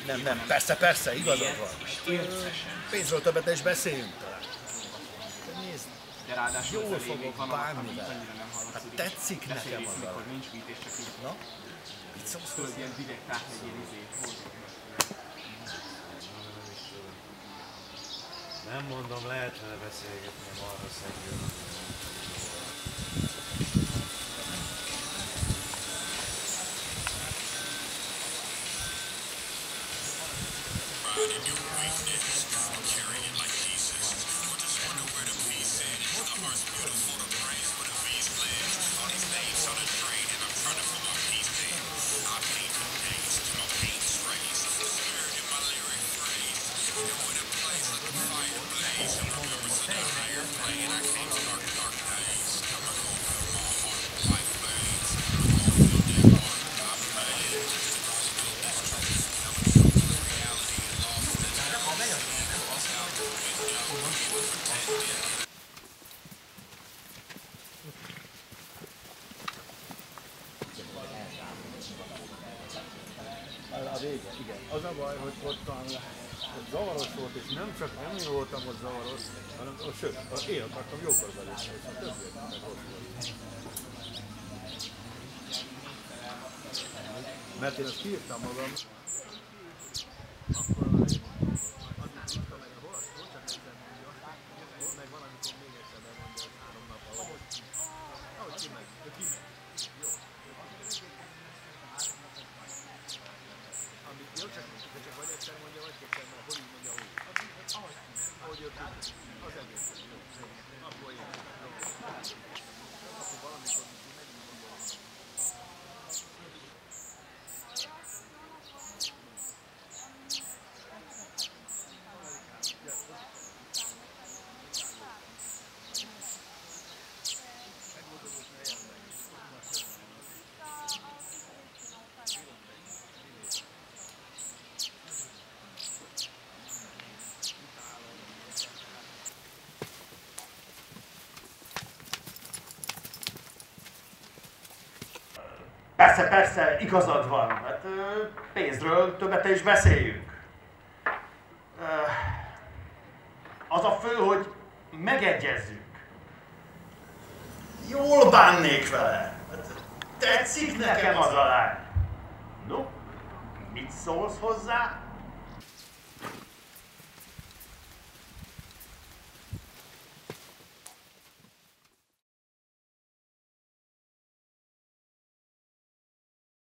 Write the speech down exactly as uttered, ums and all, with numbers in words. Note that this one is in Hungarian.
Nem, nem, persze, persze, igazad van. Pénzről többet is beszéljünk talán. De nézd, jól fogok bánni. Hát tetszik nekem az a... Na? Mit szólsz hozzá? Nem mondom, lehetne beszélgetni a marha szegről. A vége, igen. Az a baj, hogy ott, ott zavaros volt, és nem csak nem én voltam ott zavaros, hanem ott, sőt, én akartam jókor belőle, és a többiek meg ott volt. Mert én azt kiírtam magam, akkor a azért írtam meg, hol csak egyszer mondja, hol meg van, amikor még egyszer bemondja, hogy három nap alatt. Ahogy kimegy, ő kimegy. Jó. Jó, csak, csak vagy egyszer mondja, vagy kétszer, mert hogy így mondja úgy. Ahogy ő kimegy. Az egész. Jó. Akkor én. Akkor valamikor kimegy, így mondom. Persze, persze, igazad van. Hát pénzről többet is beszéljünk. Az a fő, hogy megegyezzünk. Jól bánnék vele. Tetszik nekem az a lány. No, mit szólsz hozzá?